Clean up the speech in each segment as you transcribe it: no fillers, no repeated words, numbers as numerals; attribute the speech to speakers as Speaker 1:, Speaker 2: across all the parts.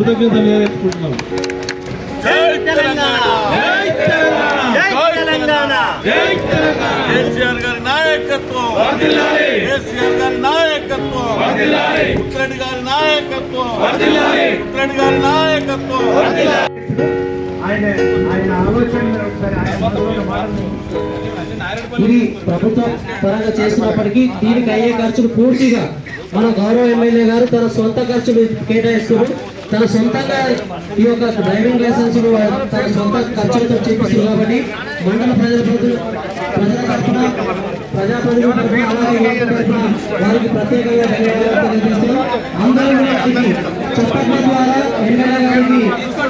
Speaker 1: కృతజ్ఞతలు తెలియజేసుకుంటున్నాం.
Speaker 2: జై తెలంగాణ, జై తెలంగాణ, జై తెలంగాణ, జై తెలంగాణ. కేసీఆర్ గారి నాయకత్వం వర్ధిల్లాలి, కేసీఆర్ గారి నాయకత్వం వర్ధిల్లాలి, ఉత్తరెడ్డి గారి నాయకత్వం వర్ధిల్లాలి, ఉత్తరెడ్డి గారి నాయకత్వం వర్ధిల్లాలి.
Speaker 3: ఇది ప్రభుత్వం పరంగా చేసినప్పటికీ దీనికి అయ్యే ఖర్చులు పూర్తిగా మన గౌరవ ఎమ్మెల్యే గారు తన సొంత ఖర్చులు కేటాయిస్తున్నారు. తన సొంతంగా ఈ యొక్క డ్రైవింగ్ లైసెన్స్ తన సొంత ఖర్చులతో చేపిస్తారు. కాబట్టి మండల ప్రజాప్రతినిధులు వారికి ప్రత్యేకంగా ధన్యవాదాలు తెలియజేస్తున్నాం. అందరూ చప్పట్ల ద్వారా ఎమ్మెల్యే గారికి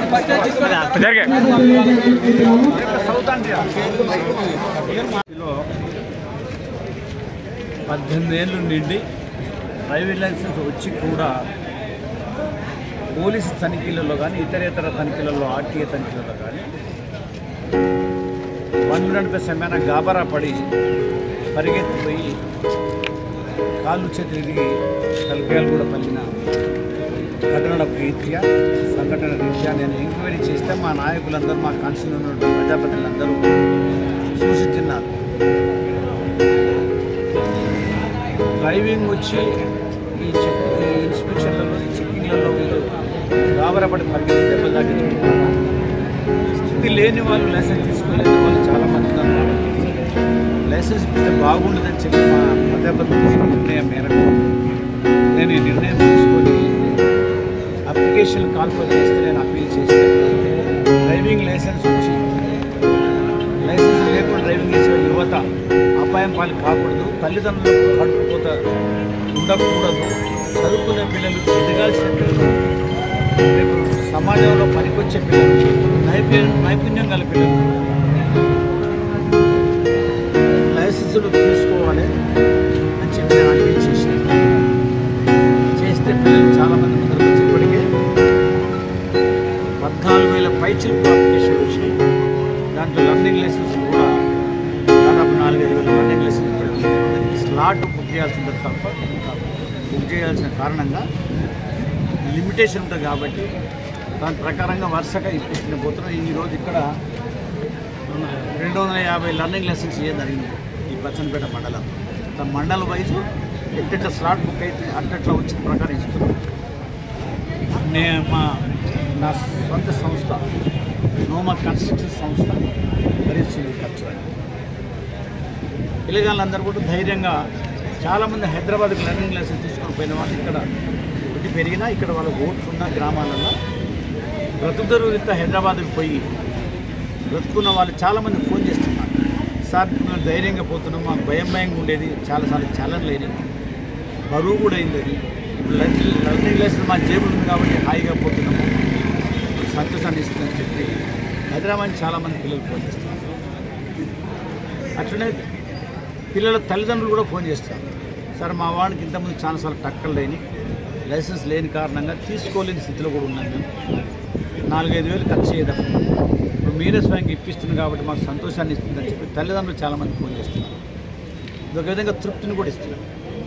Speaker 4: 18 ఏళ్ళు నిండి డ్రైవింగ్ లైసెన్స్ వచ్చి కూడా పోలీసు తనిఖీలలో కానీ ఇతరేతర తనిఖీలలో ఆర్టీఏ తనిఖీలలో కానీ బండ్లు నడిపే సమయాన గాబరా పడి పరిగెత్తిపోయి కాళ్ళు చేతులు ఇరిగి తలకాయలు కూడా పలిగిన ఘటనల రీత్యా సంఘటన రీత్యా నేను ఎంక్వైరీ చేస్తే మా నాయకులందరూ మా కాన్స్టిట్యూన్సీలో ఉన్నటువంటి ప్రజాప్రతినిధులందరూ సూచించినారు. డ్రైవింగ్ వచ్చి ఈ ఇన్స్పెక్షన్లలో ఈ చెక్కింగ్లలో వీళ్ళు గాబరపడి పరిగెత్తి దెబ్బలు తాకించుకుంటున్నారు. స్థితి లేని వాళ్ళు లైసెన్స్ తీసుకోలేని వాళ్ళు చాలామంది ఉన్నారు. కాబట్టి లైసెన్స్ ఇస్తే బాగుండదని చెప్పి మా ప్రజాప్రతినిధి నిర్ణయం మేరకు నేను ఈ నిర్ణయం తీసుకొని అప్లికేషన్ కాన్ఫర్ చేస్తే నేను అప్పీల్ చేస్తాను. డ్రైవింగ్ లైసెన్స్ వచ్చి లైసెన్స్ లేకుండా డ్రైవింగ్ చేసే యువత అపాయం పాలు కాకూడదు, తల్లిదండ్రులకు కడుపుకోత ఉండకూడదు, చదువుకునే పిల్లలు, ఎదగాల్సిన పిల్లలు, రేపు సమాజంలో పనికొచ్చే పిల్లలు, నైపుణ్యం గల పిల్లలు లైసెన్సులు తీసుకోవాలి అని చెప్పి నేను అప్పీల్ చేశాను. చేస్తే పిల్లలు చాలామంది ముందుకు వచ్చి ఇప్పటికే 14,000 పైచిలకు అప్లికేషన్ వచ్చినాయి. దాంట్లో లర్నింగ్ లైసెన్స్ కూడా దాదాపు 4-5 లర్నింగ్ లైసెన్స్ స్లాట్ బుక్ చేయాల్సింది తప్ప బుక్ చేయాల్సిన కారణంగా లిమిటేషన్ ఉంటుంది. కాబట్టి దాని ప్రకారంగా వరుసగా ఇప్పిస్తున్న పోతున్నాం. ఈరోజు ఇక్కడ 250 లర్నింగ్ లైసెన్స్ ఇవ్వడం జరిగింది ఈ బచ్చన్పేట మండలం. మండల వైజు ఎట్ట స్లాట్ బుక్ అయితే అట్లా వచ్చిన ప్రకారం ఇస్తున్నాం. నా సొంత సంస్థ నోమా కన్స్ట్రక్షన్ సంస్థ భరిస్తుంది ఖర్చు. పిల్లగాళ్ళందరూ కూడా ధైర్యంగా చాలామంది హైదరాబాద్కి లర్నింగ్ లైసెన్స్ తీసుకొని పోయిన వాళ్ళు ఇక్కడ ఒకటి పెరిగినా ఇక్కడ వాళ్ళ ఓట్లు ఉన్న గ్రామాలలో బ్రతుకుదరు రీత్యా హైదరాబాద్కి పోయి బ్రతుకున్న వాళ్ళు చాలామంది ఫోన్ చేస్తున్నారు. సార్ మేము ధైర్యంగా పోతున్నాం, మాకు భయంగా ఉండేది, చాలాసార్లు చలన్ లేని బరువు కూడా అయింది. అది ఇప్పుడు లర్నింగ్ లైసెన్స్ మా జేబులు ఉంది కాబట్టి హాయిగా పోతున్నాము, సంతోషాన్ని ఇస్తుందని చెప్పి హైదరాబాద్ చాలామంది పిల్లలు ఫోన్ చేస్తున్నారు. అట్లనే పిల్లల తల్లిదండ్రులు కూడా ఫోన్ చేస్తారు. సార్ మా వాడికి ఇంతకుముందు చాలాసార్లు టక్కలు లేని లైసెన్స్ లేని కారణంగా తీసుకోలేని స్థితిలో కూడా ఉన్నాం. మేము 4-5 వేలు ఖర్చు చేద్దాం, ఇప్పుడు మీరే స్వయంగా ఇప్పిస్తుంది కాబట్టి మాకు సంతోషాన్ని ఇస్తుందని చెప్పి తల్లిదండ్రులు చాలామంది ఫోన్ చేస్తున్నారు. ఇదొక విధంగా తృప్తిని కూడా ఇస్తున్నారు.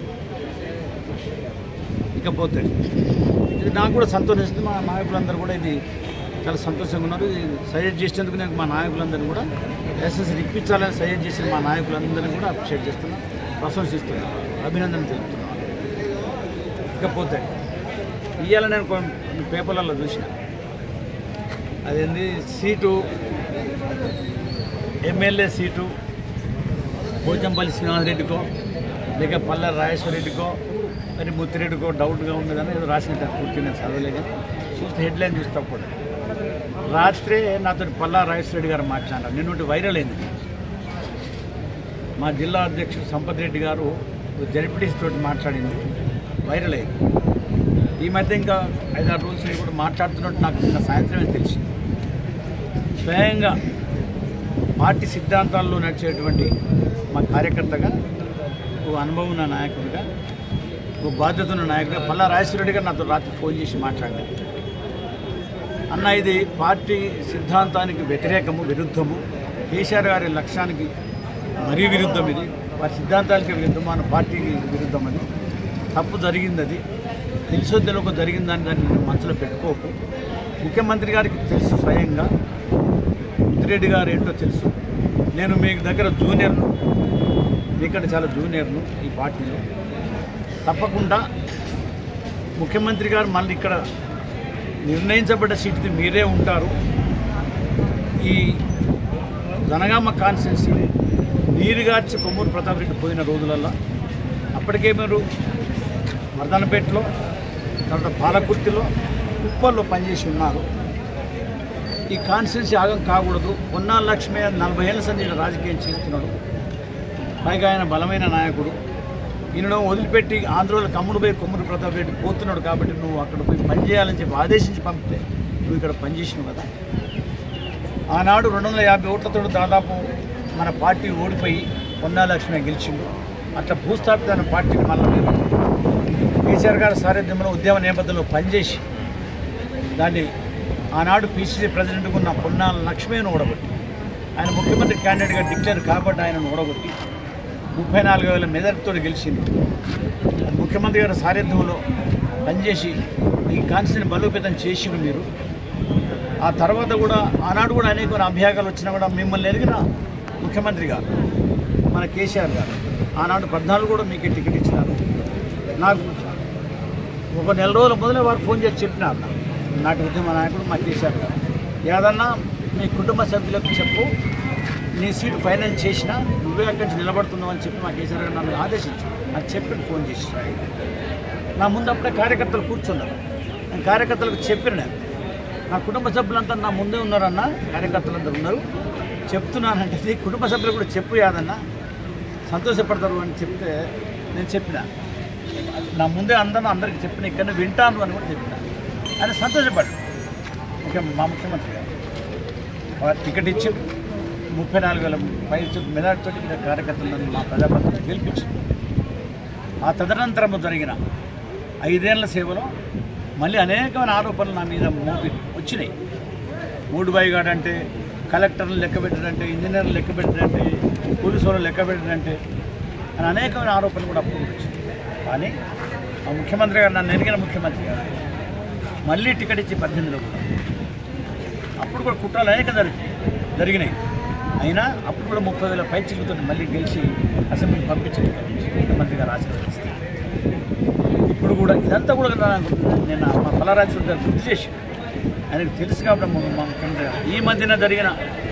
Speaker 4: ఇకపోతే ఇది నాకు కూడా సంతోషిస్తుంది. మా నాయకులందరూ కూడా ఇది చాలా సంతోషంగా ఉన్నారు. ఇది సజెస్ట్ చేసేందుకు నేను మా నాయకులందరూ కూడా లైసెన్స్ ఇప్పించాలని సజెస్ట్ చేసిన మా నాయకులందరినీ కూడా అప్రిషియేట్ చేస్తున్నాను, ప్రశంసిస్తున్నాను, అభినందన తెలుపుతున్నాను. ఇకపోతే ఇవాళ నేను కొన్ని పేపర్లలో చూసిన అదేంది సీటు ఎమ్మెల్యే సీటు పోచంపల్లి శ్రీనివాసరెడ్డికో లేక పల్ల రాజేశ్వరరెడ్డికో మరి ముత్తిరెడ్డికో డౌట్గా ఉన్నదని ఏదో రాసిన పూర్తి నేను చదవలే. కానీ చూస్తే హెడ్లైన్ చూస్తా కూడా రాత్రే నాతో పల్లా రాజేశ్వరరెడ్డి గారు మాట్లాడారు. నిన్నటి వైరల్ అయింది. మా జిల్లా అధ్యక్షుడు సంపత్ రెడ్డి గారు జడ్పీటీసీ తోటి మాట్లాడింది, వైరల్ అయింది. ఈ మధ్య ఇంకా 5-6 రోజులు కూడా మాట్లాడుతున్నట్టు నాకు నిన్న సాయంత్రమే తెలిసింది. స్వయంగా పార్టీ సిద్ధాంతాల్లో నడిచేటువంటి మా కార్యకర్తగా, ఓ అనుభవం ఉన్న నాయకుడిగా, ఓ బాధ్యత ఉన్న నాయకుడిగా పల్లా రాజేశ్వరరెడ్డి గారు నాతో రాత్రి ఫోన్ చేసి మాట్లాడారు. అన్న ఇది పార్టీ సిద్ధాంతానికి వ్యతిరేకము, విరుద్ధము, కేసీఆర్ గారి లక్ష్యానికి మరీ విరుద్ధం, ఇది వారి సిద్ధాంతాలకి విరుద్ధం, మన పార్టీకి విరుద్ధం, అది తప్పు జరిగింది, అది తెలుసో తెలియక జరిగిందని దాన్ని మనసులో పెట్టుకోకు. ముఖ్యమంత్రి గారికి తెలుసు, స్వయంగా ముత్తిరెడ్డి గారు ఏంటో తెలుసు. నేను మీ దగ్గర జూనియర్ను, మీకంటే చాలా జూనియర్ను ఈ పార్టీలో. తప్పకుండా ముఖ్యమంత్రి గారు మళ్ళీ ఇక్కడ నిర్ణయించబడ్డ సీటుకి మీరే ఉంటారు. ఈ జనగామ కాన్స్టిట్యున్సీని నీరుగార్చి కొమ్మూరు ప్రతాప్ రెడ్డి పోయిన రోజులల్లో అప్పటికే మీరు వర్ధనపేటలో, తర్వాత పాలకుర్తిలో, కుప్పల్లో పనిచేసి ఉన్నారు. ఈ కాన్స్టిట్యున్సీ ఆగం కాకూడదు. పొన్నాల లక్ష్మి 40 ఏళ్ళ సంది రాజకీయం చేస్తున్నాడు. పైగా ఆయన బలమైన నాయకుడు. ఈయనను వదిలిపెట్టి ఆంధ్రలో కమ్ముడు పోయి కొమ్మూరు ప్రతాప్ రెడ్డి పోతున్నాడు కాబట్టి నువ్వు అక్కడ పోయి పనిచేయాలని చెప్పి ఆదేశించి పంపితే నువ్వు ఇక్కడ పనిచేసినావు కదా. ఆనాడు 250 ఓట్లతో దాదాపు మన పార్టీ ఓడిపోయి పొన్నాల లక్ష్మి గెలిచిండు. అట్లా భూస్థాపిత పార్టీని మళ్ళీ మీరు కేసీఆర్ గారి సారథ్యంలో ఉద్యమ నేపథ్యంలో పనిచేసి దాన్ని ఆనాడు పీసీసీ ప్రెసిడెంట్గా ఉన్న పొన్నాల లక్ష్మిని ఓడగొట్టి ఆయన ముఖ్యమంత్రి క్యాండిడేట్గా డిక్లేర్ కాబట్టి ఆయనను ఓడగొట్టి 34,000 మెజార్టీతో గెలిచింది. ముఖ్యమంత్రి గారి సారథ్యంలో పనిచేసి ఈ కాన్స్టిట్యూన్సీని బలోపేతం చేసిండు మీరు. ఆ తర్వాత కూడా ఆనాడు కూడా అనేక అభ్యాగాలు వచ్చినా కూడా మిమ్మల్ని ఎరిగిన ముఖ్యమంత్రి గారు మన కేసీఆర్ గారు ఆనాడు 14 కూడా మీకే టికెట్ ఇచ్చినారు. నాకు ఒక నెల రోజుల మొదలే వారు ఫోన్ చేసి చెప్పినారు నాటి ఉద్యమ నాయకుడు మా కేసీఆర్ గారు, ఏదన్నా మీ కుటుంబ సభ్యులకు చెప్పు, నీ సీటు ఫైనల్ చేసినా నువ్వే అక్కడి నుంచి నిలబడుతున్నావు అని చెప్పి మా కేసీఆర్ గారు నన్ను ఆదేశించు అని చెప్పి ఫోన్ చేసి నా ముందు అప్పుడే కార్యకర్తలు కూర్చున్నారు. నేను కార్యకర్తలకు చెప్పిన నా కుటుంబ సభ్యులంతా నా ముందే ఉన్నారన్న, కార్యకర్తలందరూ ఉన్నారు, చెప్తున్నానంటే నీ కుటుంబ సభ్యులు కూడా చెప్పు యాదన్నా సంతోషపడతారు అని చెప్తే నేను చెప్పిన నా ముందే అందరికి చెప్పిన ఇక్కడ వింటాను అని కూడా చెప్పిన. ఆయన సంతోషపడ్డాడు. మా ముఖ్యమంత్రి గారు టికెట్ ఇచ్చి 34,000 మెజార్టీతో ఇక్కడ కార్యకర్తలను మా ప్రజాప్రతినిధులు గెలిపించింది. ఆ తదనంతరం జరిగిన 5 ఏళ్ల సేవలో మళ్ళీ అనేకమైన ఆరోపణలు నా మీద మోపి వచ్చినాయి. మూడుబాయిగాడు అంటే, కలెక్టర్లు లెక్క పెట్టారంటే, ఇంజనీర్లు లెక్క పెట్టారంటే, పోలీసు వాళ్ళు లెక్క పెట్టారంటే అని అనేకమైన ఆరోపణలు కూడా అప్పుడు వచ్చింది. కానీ ఆ ముఖ్యమంత్రి గారు, నన్ను ఎరిగిన ముఖ్యమంత్రి గారు మళ్ళీ టికెట్ ఇచ్చి 18లో కూడా అప్పుడు కూడా కుట్రలు అనేక జరిగినాయి. అయినా అప్పుడు కూడా 30,000 పైచిలతో మళ్ళీ గెలిచి అసెంబ్లీకి పంపించింది ముఖ్యమంత్రి గారు ఆశీర్వదిస్తే. ఇప్పుడు కూడా ఇదంతా కూడా నేను మా పల్లారాజు గారు గుర్తు చేసి ఆయనకు తెలుసు కాబట్టి మా ముఖ్యమంత్రి గారు ఈ మధ్యన జరిగిన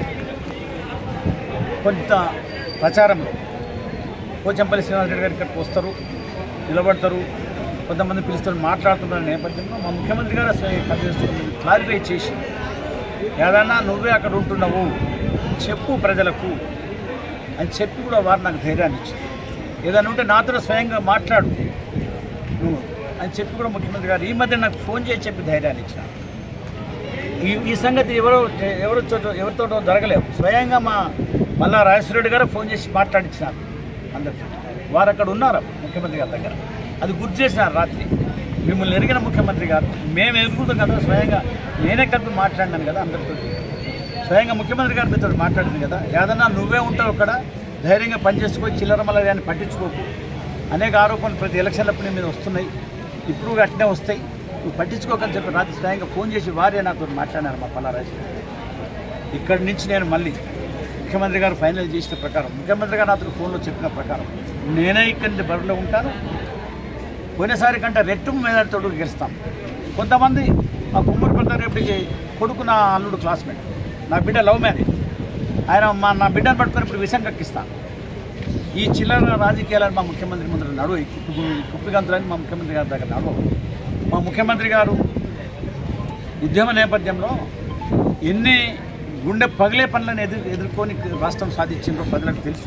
Speaker 4: కొంత ప్రచారంలో పోచంపల్లి శ్రీనివాసరెడ్డి గారు ఇక్కడికి వస్తారు, నిలబడతారు, కొంతమంది పిలుస్తారు, మాట్లాడుతున్న నేపథ్యంలో మా ముఖ్యమంత్రి గారు క్లారిఫై చేసి ఏదన్నా నువ్వే అక్కడ ఉంటున్నావు చెప్పు ప్రజలకు అని చెప్పి కూడా వారు నాకు ధైర్యాన్ని ఇచ్చింది. ఏదైనా ఉంటే నాతో స్వయంగా మాట్లాడు నువ్వు అని చెప్పి కూడా ముఖ్యమంత్రి గారు ఈ మధ్య నాకు ఫోన్ చేసి చెప్పి ధైర్యాన్ని ఇచ్చిన. ఈ సంగతి ఎవరితో జరగలేదు. స్వయంగా మా మల్లా రాజేశ్వరరెడ్డి గారు ఫోన్ చేసి మాట్లాడించినారు అందరితో. వారు అక్కడ ఉన్నారు ముఖ్యమంత్రి గారి దగ్గర. అది గుర్తు చేసినారు రాత్రి. మిమ్మల్ని ఎరిగిన ముఖ్యమంత్రి గారు మేము ఎదుర్కొంటాం కదా, స్వయంగా నేనే కలిపి మాట్లాడినాను కదా అందరితో. స్వయంగా ముఖ్యమంత్రి గారు మీతో మాట్లాడింది కదా, ఏదన్నా నువ్వే ఉంటావు అక్కడ, ధైర్యంగా పనిచేసుకొని చిల్లర మల్లర్యాన్ని పట్టించుకోకు. అనేక ఆరోపణలు ప్రతి ఎలక్షన్లప్పుడు మీద వస్తున్నాయి, ఇప్పుడు అట్నే వస్తాయి, నువ్వు పట్టించుకోకని చెప్పి రాత్రి స్వయంగా ఫోన్ చేసి వారే నాతో మాట్లాడినారు మా పల్లారాజు. ఇక్కడి నుంచి నేను మళ్ళీ ముఖ్యమంత్రి గారు ఫైనల్ చేసిన ప్రకారం, ముఖ్యమంత్రి గారు నాతో ఫోన్లో చెప్పిన ప్రకారం నేనే ఇక్కడి నుంచి బరిలో ఉంటాను. పోయినసారి కంటే రెట్టింపు మెజార్టీతో గెలుస్తాం. కొంతమంది మా కొమ్మూరు ప్రతాప్ రెడ్డికి కొడుకు నా అల్లుడు క్లాస్మేట్, నా బిడ్డ లవ్ మ్యారేజ్, ఆయన నా బిడ్డను పట్టుకొని ఇప్పుడు విషం కక్కిస్తాను. ఈ చిల్లర రాజకీయాలను మా ముఖ్యమంత్రి ముందర నడువు, కుప్పిగంతులని మా ముఖ్యమంత్రి గారి దగ్గర నడువు. మా ముఖ్యమంత్రి గారు ఉద్యమ నేపథ్యంలో ఎన్ని గుండె పగిలే పనులను ఎదుర్కొని రాష్ట్రం సాధించిందో ప్రజలకు తెలుసు.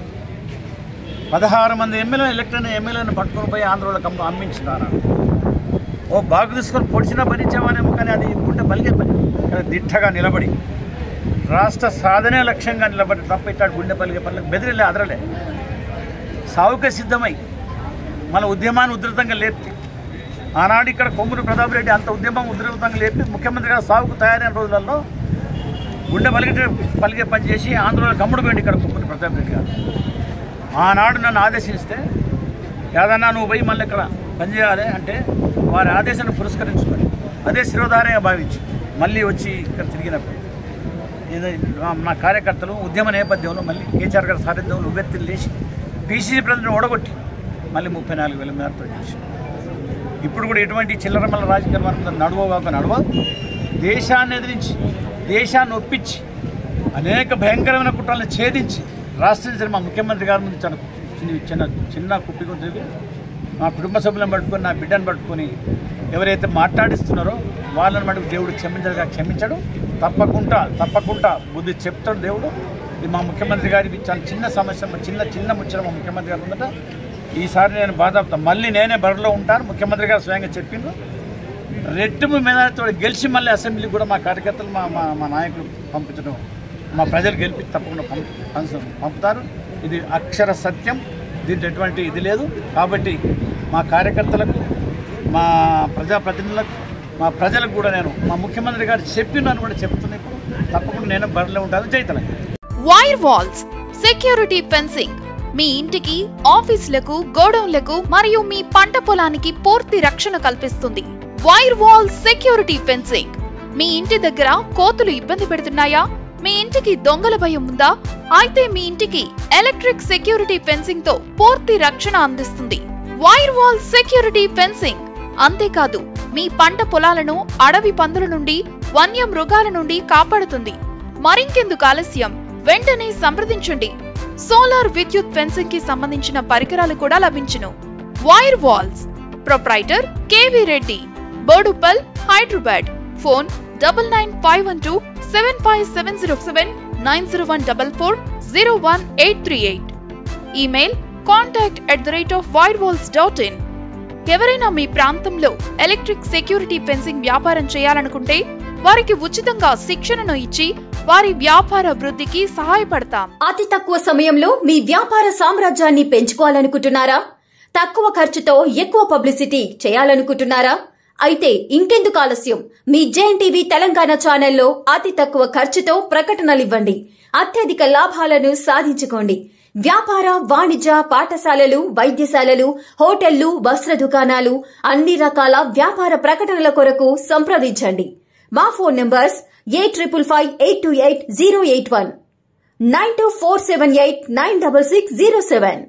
Speaker 4: 16 మంది ఎమ్మెల్యేలను పట్టుకొని పోయి ఆంధ్రలో అమ్మించినారు. ఓ బాగు తీసుకొని పొడిచినా భరించేవానేమో, కానీ అది గుండె పలిగే పని. దిట్టగా నిలబడి రాష్ట్ర సాధనే లక్ష్యంగా నిలబడి తప్ప ఇట్లా గుండె పలిగే పనులకు బెదిరిలే, అదరలే, సావుకే సిద్ధమై మన ఉద్యమాన్ని ఉధృతంగా లేపి ఆనాడు ఇక్కడ కొమ్మూరు ప్రతాప్ రెడ్డి అంత ఉద్యమం ఉధృతంగా లేపి ముఖ్యమంత్రి గారు సాగుకు తయారైన రోజులలో గుండె పలిగే పని చేసి ఆంధ్రలో గమ్ముడు పోయింది ఇక్కడ కొమ్మూరు ప్రతాప్ రెడ్డి గారు. ఆనాడు నన్ను ఆదేశిస్తే ఏదన్నా నువ్వు పోయి మళ్ళీ ఇక్కడ పనిచేయాలి అంటే వారి ఆదేశాన్ని పురస్కరించుకొని అదే శిరోధారంగా భావించి మళ్ళీ వచ్చి ఇక్కడ తిరిగినప్పుడు నా కార్యకర్తలు ఉద్యమ నేపథ్యంలో మళ్ళీ కేసీఆర్ గారి సారథ్యంలో ఉవ్వెత్తులు లేచి పీసీసీ ప్రెసిడెంట్ ఓడగొట్టి మళ్ళీ 34,000 మేరతో చేసి ఇప్పుడు కూడా ఎటువంటి చిల్లరమల్ల రాజకీయాలు నడవ దేశాన్ని ఎదిరించి దేశాన్ని ఒప్పించి అనేక భయంకరమైన కుట్రలను ఛేదించి రాష్ట్రం మా ముఖ్యమంత్రి గారి ముందు చిన్న కుప్పిగుంటుంది మా కుటుంబ సభ్యులను పట్టుకొని నా బిడ్డను పట్టుకొని ఎవరైతే మాట్లాడిస్తున్నారో వాళ్ళని మటుకు దేవుడు క్షమించడు. తప్పకుండా బుద్ధి చెప్తాడు దేవుడు. ఇది మా ముఖ్యమంత్రి గారికి చాలా చిన్న సమస్య, చిన్న ముచ్చట మా ముఖ్యమంత్రి గారు ఉందట. ఈసారి నేను బాధపడతాను, మళ్ళీ నేనే బరిలో ఉంటాను. ముఖ్యమంత్రి గారు స్వయంగా చెప్పిండ్రు. రెట్టింపు మెజారిటీతో గెలిచి మళ్ళీ అసెంబ్లీకి కూడా మా కార్యకర్తలు మా నాయకులు పంపించడం, మా ప్రజలు గెలిపి తప్పకుండా పంపుతారు. ఇది అక్షర సత్యం, దీంట్లో ఎటువంటి ఇది లేదు. కాబట్టి మా కార్యకర్తలకు, మా ప్రజాప్రతినిధులకు, మా ప్రజలకు కూడా నేను మా ముఖ్యమంత్రి గారు చెప్పినాను కూడా చెప్తున్నా. ఇప్పుడు తప్పకుండా నేను బరిలో ఉంటాను. జై Telangana.
Speaker 1: Wire walls, security fencing మీ ఇంటికి, ఆఫీసులకు, గోడౌన్లకు మరియు మీ పంట పొలానికి పూర్తి రక్షణ కల్పిస్తుంది. Wire wall security fencing. మీ ఇంటి దగ్గర కోతులు ఇబ్బంది పెడుతున్నాయా? మీ ఇంటికి దొంగల భయం ఉందా? అయితే మీ ఇంటికి ఎలక్ట్రిక్ సెక్యూరిటీ ఫెన్సింగ్ తో పూర్తి రక్షణ అందిస్తుంది వైర్ వాల్ సెక్యూరిటీ ఫెన్సింగ్. అంతేకాదు, మీ పంట పొలాలను అడవి పందుల నుండి, వన్య మృగాల నుండి కాపాడుతుంది. మరింకెందుకు ఆలస్యం, వెంటనే సంప్రదించండి. సోలార్ విద్యుత్ ఫెన్సింగ్ కి సంబంధించిన పరికరాలు కూడా లభించును. Wire walls, proprietor KV Reddy, Boduppal, Hyderabad. Phone 9951275707 9014401838. Email contact@wirewalls.in. ఎవరైనా మీ ప్రాంతంలో ఎలక్ట్రిక్ సెక్యూరిటీ ఫెన్సింగ్ వ్యాపారం చేయాలనుకుంటే వారికి ఉచితంగా శిక్షణను ఇచ్చి వారి వ్యాపార వృద్ధికి సహాయపడతాం.
Speaker 5: అతి తక్కువ సమయంలో మీ వ్యాపార సామ్రాజ్యాన్ని పెంచుకోవాలనుకుంటున్నారా? తక్కువ ఖర్చుతో ఎక్కువ పబ్లిసిటీ చేయాలనుకుంటున్నారా? అయితే ఇంకెందుకు ఆలస్యం, మీ జేఎన్టీవీ తెలంగాణ ఛానల్లో అతి తక్కువ ఖర్చుతో ప్రకటనలివ్వండి. అత్యధిక లాభాలను సాధించుకోండి. వ్యాపార, వాణిజ్య, పాఠశాలలు, వైద్యశాలలు, హోటళ్లు, వస్త్ర దుకాణాలు, అన్ని రకాల వ్యాపార ప్రకటనల కొరకు సంప్రదించండి. మా phone numbers 8558288081, 9247896607.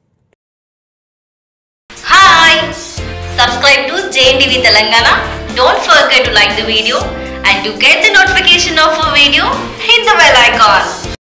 Speaker 6: Hi! Subscribe to JNTV Telangana. Don't forget to like the video and to get the notification of a video, hit the bell icon.